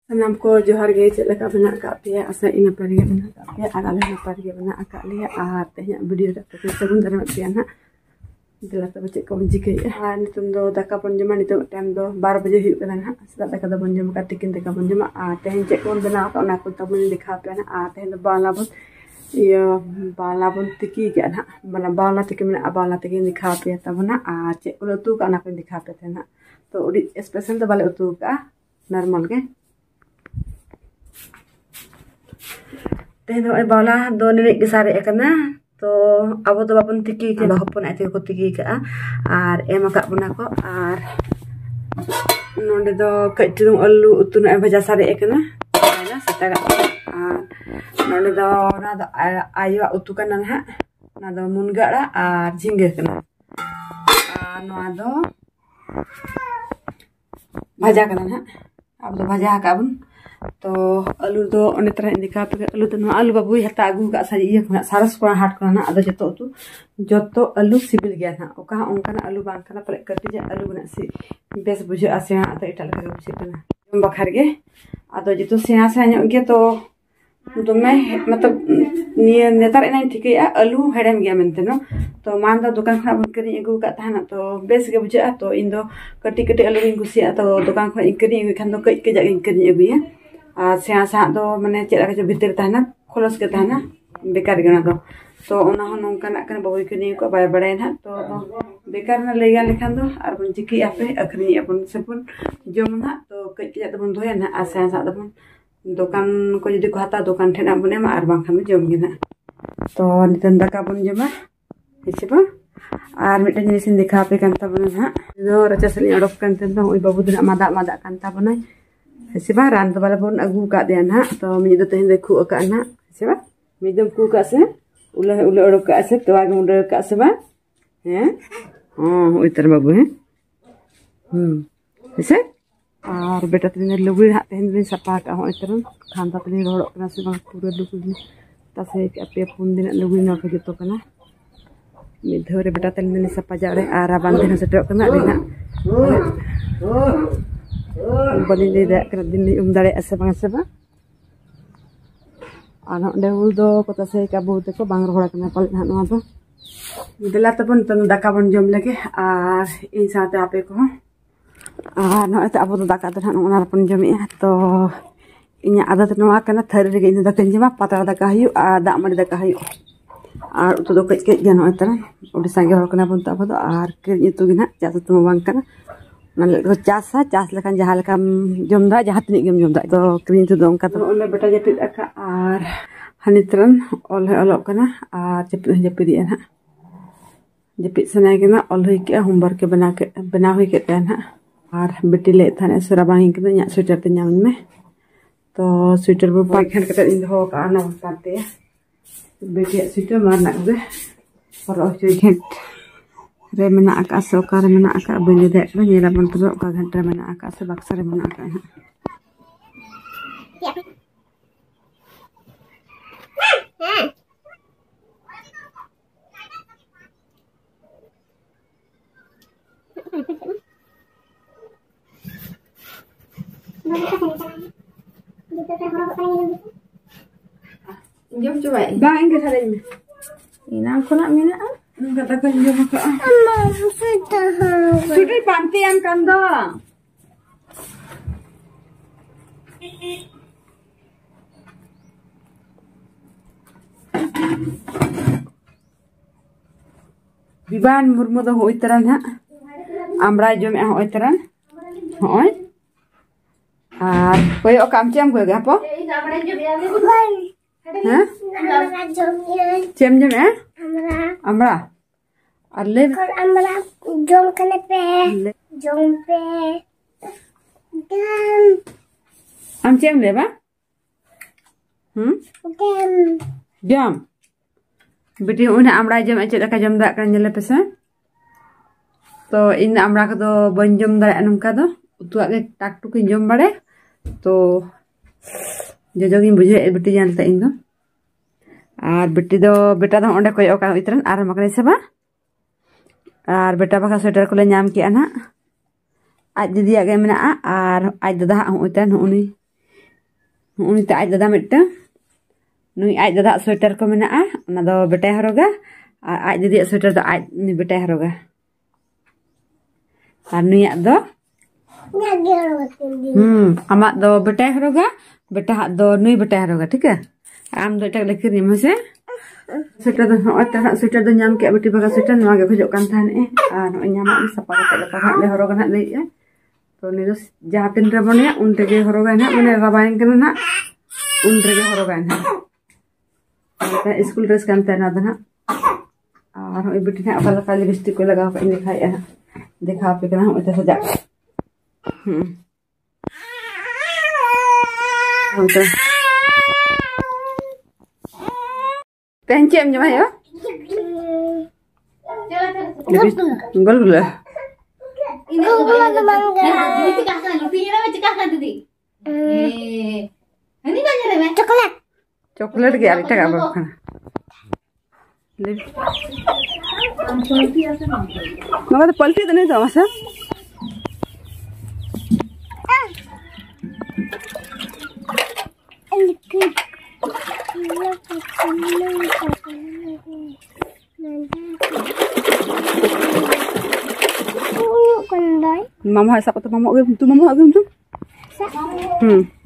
Sanam ko johar ge cek leka benak kak pia asa ina pari benak kak pia ala na pari benak akak lia tehnya video dak ke segun dari mak pia nak dila ta cek ko jike ni tundo daka pon jema ni to time do 12 baje hiu kana ha sida daka da pon jema katikin daka pon jema tehnya cek ko benak ka na ko ta pun dikha pia na tehnya do bala pun iya bala pun tiki ke na bala bala tiki mena bala tiki dikha pia ta bana cek ko tu ka na ko dikha pia na to udi special to bale tu ka normal ke Teh bala do nenek gesare ekana to abo to bapun tiki ke bahapun ate ko tiki ka ar emaka buna ko ar nonde do kacung alu utun e baja sare ekana ana sita ka ar nonde do na do ayo utukan ha na do munga ra ar jingge kana no do baja kana ha abo to baja ka bun तो आलू दो अने तरह Indica पे आलू तो आलू बाबू हता आगू का सारी ये सारस को हाट को ना आदो जतो आलू सिबिल गया ना ओका ओंकना आलू बांकना पले कटी जे आलू बना सी बेस बुझे आसे आतो इटा लगा बुझे तना जम बखार गे आदो जतो सेया से न्यो गे तो मैं मतलब निये नेतार एना ठीक है आलू हेडम गया मेनते नो तो मान दा दुकान खना बन करी एगु का थाना तो बेस गे बुझे तो इन दो कटी कटी आलू इन कुसिया तो दुकान खना इकरी खान दो कई के जागे इकरी एगुया सेया सा दो माने चेला के भीतर ताना खोलस के ताना बेकार गना दो तो ओना हो नोंकाना कन बाबू कनी को बाय बड़ाय ना तो बेकार ना लेगा लेखान दो आर बन चिकी आपे अखनी अपन सबन जम ना तो कई के जात बन दोया ना आसा सा दबन दुकान को जदी को हता दुकान ठेना बने मा आर बांखान जम गिना तो नितन दाका बन जमा हिसबा आर मिटन जिनिस दिखा पे कांता बन ना दो रचा सली अडक कांते तो ओई बाबू दना मादा कांता बनाय Siapa ran tu bala pun agu kat dia nak atau minyak tu teh ku kat nak siapa minyak ku kat se ulah orok kat se tu agak muda kat siapa ya oh itu babu bisa और बेटा तेरे लुगड़ी हाथ तेन दिन सपा का हो इतना खानता तेरे रोड कना से बंग पूरा लुगड़ी तसे अपने पुन दिन लुगड़ी ना के जतो कना मिधोरे बेटा तेन दिन सपा जा रे आरा बांधे न सेटो कना देना बनी ले दे कर दिन दाड़े ऐसे बंग से बा आना डेउल दो कोता से का बहुत को बांग रोड़ा कना पल ना नो दो दिला तपन तन दाका बन जम लगे आर इन साथे आपे को no eta abu daka to han onar pun jami to inya adat no akana thari ge ina dakan jama patra daka hayu ada mari daka hayu ar utu do kec kec jano eta odi sange hor kana pun ta bodo ar kir itu gina jasa tu bang kana nal cas lekan jahal kam jomda jahat ni gem jomda to krin tu dong kata ole beta japit aka ar hanitran ole olok kana ar japit dia na japit sana gina ole ke humbar ke bana hui ke na और बेटी ले थाने सरा बांगी के nya sweater ते nyam में तो sweater पर पाखन कते इन हो का ना करते बेटी स्वेटर मार ना दे और स्वेटर रे मना आका सोकार मना आका बने दे नेरा बन तो का घंटा मना आका से बक्सर मना आका Jom coba. Bang ingin ada ini. Ini aku nak mina. Katakan jom aku. Sudah panti yang kandang. Biban murmu dah hoi teran ha. Amra jom yang hoi teran. Hoi. कोई और काम चेम कोई apa? Hah? Cem jom ya? Amra. Arle. Amra jom kene pe. Jom pe. Jam. Am cem le ba? Jam. Jam. Beti una amra jom acet ka jom dak kan nyele pesa. To in amra ka do bon jom dare anum ka do. Utu age tak tuk jom bare. तो जो जोगिन बुझे बेटी जानता इन दो और बेटी दो बेटा दो ओंडे कोई ओका इतरन आर मकरे से बा और बेटा बाका स्वेटर को ले नाम किया ना आज दीदी आगे मेना और आज दादा उतन उनी Unita aj dada mitang. Nui aj dada sweater ko mena'a. Ona do betay horoga. Aj didi sweater do aj ni betay horoga. Ar nui ak do? Amak do betay horoga. Beta hak do nui betay horoga. ठीक है? Am do itak lekir ni mase. Sweater do noy tak sweater do nyam ke beti baga sweater noy ge khojok kan than noy nyamak ni sapa kate lepa hak le horoga nak lei तो नहीं तो जहाँ तीन रे बने उन रे हरोगा ना मैंने रबाइन करना ना उन रे हरोगा ना स्कूल ड्रेस का अंतर ना था और ये बेटी ने अपना काली लिपस्टिक को लगा कर दिखाया है दिखा पे करना हम इधर सजा पेंचे में जमा है गोल गोल ini coklat coklat ke alita ka bakana mama to palti to nahi to masa Mama hai siapa tu mama agam tu